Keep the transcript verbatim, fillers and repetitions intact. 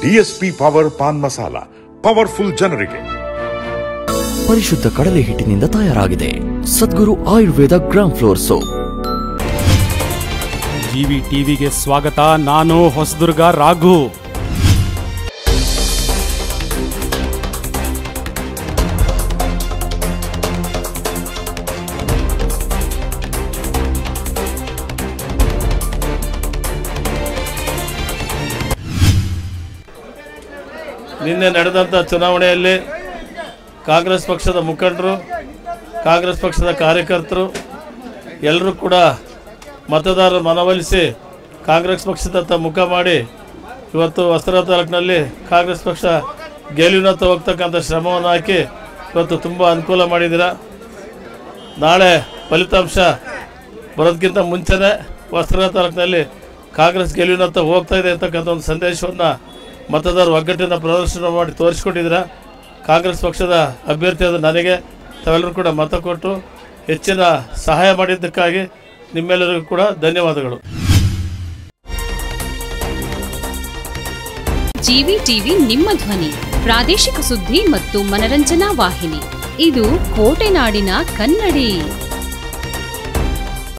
DSP power pan masala, powerful ಜನರಿಗೆ. ಪರಿಶುದ್ಧ ಕಡಲೆ ಹಿಟ್ಟಿನಿಂದ ತಯಾರಾಗಿದೆ. Sadguru Ayurveda gram flour soap. GV ಟಿವಿಗೆ ಸ್ವಾಗತ. ನಾನು ಹೊಸದುರ್ಗ ರಾಘು. ನಿನ್ನೆ ನಡೆದಂಥ ಚುನಾವಣೆಯಲ್ಲಿ ಕಾಂಗ್ರೆಸ್ ಪಕ್ಷದ ಮುಖಂಡರು, ಕಾಂಗ್ರೆಸ್ ಪಕ್ಷದ ಕಾರ್ಯಕರ್ತರು ಎಲ್ಲರೂ ಕೂಡ ಮತದಾರರ ಮನವೊಲಿಸಿ ಕಾಂಗ್ರೆಸ್ ಪಕ್ಷದತ್ತ ಮುಖ ಮಾಡಿ ಇವತ್ತು ಹೊಸದುರ್ಗ ತಾಲೂಕಿನಲ್ಲಿ ಕಾಂಗ್ರೆಸ್ ಪಕ್ಷ ಗೆಲುವಿನತ್ತ ಹೋಗ್ತಕ್ಕಂಥ ಶ್ರಮವನ್ನು ಹಾಕಿ ಇವತ್ತು ತುಂಬ ಅನುಕೂಲ ಮಾಡಿದ್ದೀರಾ. ನಾಳೆ ಫಲಿತಾಂಶ ಬರೋದಕ್ಕಿಂತ ಮುಂಚೆನೇ ಹೊಸದುರ್ಗ ತಾಲೂಕಿನಲ್ಲಿ ಕಾಂಗ್ರೆಸ್ ಗೆಲುವಿನತ್ತ ಹೋಗ್ತಾ ಇದೆ ಅಂತಕ್ಕಂಥ ಒಂದು ಸಂದೇಶವನ್ನು ಮತದಾರರು ಒಗ್ಗಟ್ಟಿನ ಪ್ರದರ್ಶನ ಮಾಡಿ ತೋರಿಸ್ಕೊಟ್ಟಿದ್ದೀರಾ. ಕಾಂಗ್ರೆಸ್ ಪಕ್ಷದ ಅಭ್ಯರ್ಥಿಯಾದ ನನಗೆ ತಾವೆಲ್ಲರೂ ಕೂಡ ಮತ ಕೊಟ್ಟು ಹೆಚ್ಚಿನ ಸಹಾಯ ಮಾಡಿದ್ದಕ್ಕಾಗಿ ನಿಮ್ಮೆಲ್ಲರಿಗೂ ಕೂಡ ಧನ್ಯವಾದಗಳು. ಜಿವಿ ಟಿವಿ ನಿಮ್ಮ ಧ್ವನಿ, ಪ್ರಾದೇಶಿಕ ಸುದ್ದಿ ಮತ್ತು ಮನರಂಜನಾ ವಾಹಿನಿ. ಇದು ಕೋಟೆನಾಡಿನ ಕನ್ನಡಿ.